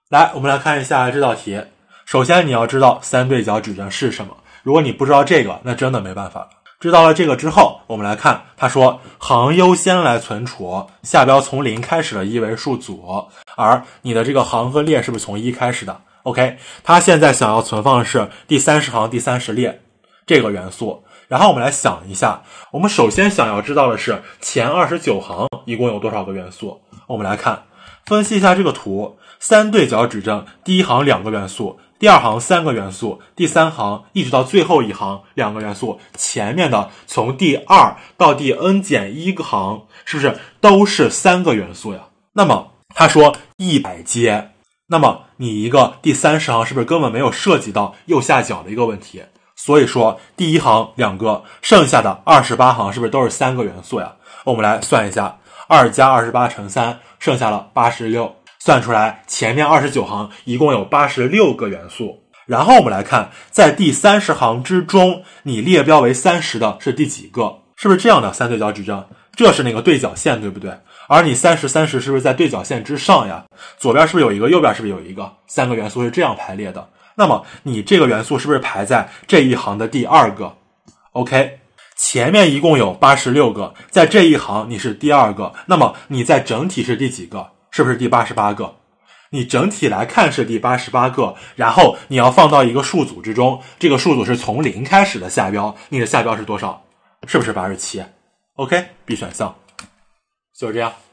来，我们来看一下这道题。首先你要知道三对角矩阵是什么，如果你不知道这个，那真的没办法了。知道了这个之后，我们来看，他说行优先来存储，下标从0开始的一维数组，而你的这个行和列是不是从1开始的 ？OK， 他现在想要存放的是第30行第30列这个元素。然后我们来想一下，我们首先想要知道的是前29行一共有多少个元素。我们来看，分析一下这个图，三对角矩阵，第一行2个元素，第二行3个元素，第三行一直到最后一行2个元素，前面的从第2到第 n-1 个行是不是都是3个元素呀？那么他说100阶，那么你一个第30行是不是根本没有涉及到右下角的一个问题？所以说第一行2个，剩下的28行是不是都是3个元素呀？我们来算一下，2加28乘3，剩下了86，算出来前面29行一共有86个元素。然后我们来看，在第30行之中，你列标为30的是第几个？是不是这样的三对角矩阵？这是那个对角线，对不对？而你30是不是在对角线之上呀？左边是不是有一个，右边是不是有一个？3个元素是这样排列的。那么你这个元素是不是排在这一行的第2个 ？OK， 前面一共有86个，在这一行你是第2个，那么你在整体是第几个？是不是第88个？你整体来看是第88个，然后你要放到一个数组之中，这个数组是从0开始的下标，你的下标是多少？是不是87 ？OK， B 选项就是这样。